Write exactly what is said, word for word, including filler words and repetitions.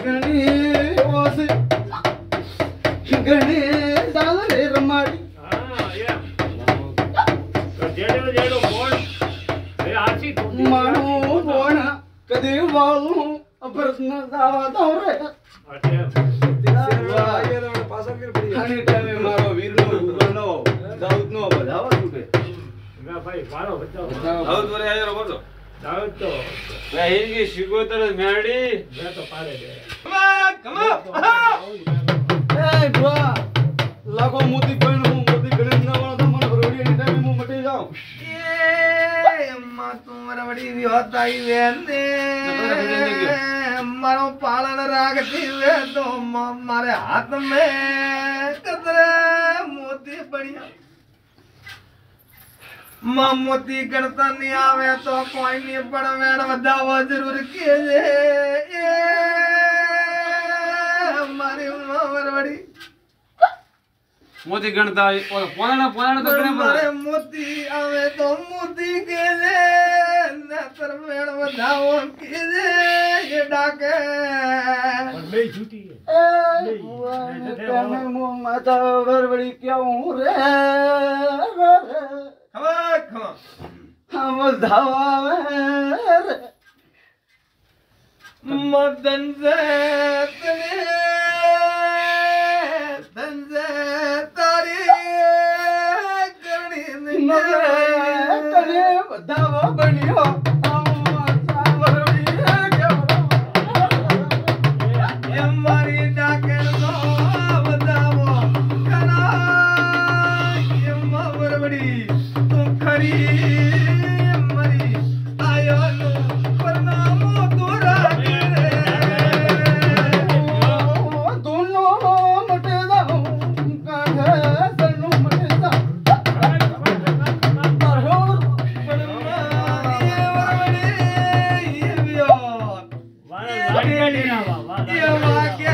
गणी ओसे गणी दाल रे रमाड़ी हां या तो जेडो जेडो बोल ए आसी मानो बोण कदे वालू प्रश्न दावा तो रे अच्छा आगे तो पासा कर पड़ी खाने टाइम मारो वीर no Google no Dawood no बजावा छूटे ना भाई मारो बचाओ दाऊद वरे आयो बोलो दाऊद तो वे हिंगी शिगोतर मेडी मैं तो पारे दे कम कम ए बुआ लाखो मोती कोइन हूं मोती गणेश ना वाला तो मन भरोड़ी एनी टाइम मु मटे जाऊं ए अम्मा तुम्हारा बड़ी भी होता ही वेंदे मारो पालन रागती वे तो मारे हाथ में कतरे मोती बढ़िया मां मोती गणता नहीं आवे तो कोई नहीं पण वेण वधावा जरूर कीजे ए मारी उमर बड़ी मोती गणता और पोना पोना तो गणे मारे मोती आवे तो मोती कीजे नतर वेण वधावा कीजे ये डाके और नहीं झूठी है ए बुआ ने कहने मु माता बरबड़ी क्यों रे खमा खमा हम धावा रे मदन से तने तन से तारी करनी नहीं कने धावा बनियो हम माता बरबड़ी क्यों ये मारी डाके नो बतावो करा ये मावर बड़ी तुम खरी मरी आयो नो परनामो तोरा दोनों मटे जाऊं काहे सनु मटे जाऊं वाला गाड़ी गाड़ी ना वाला ये वाक्य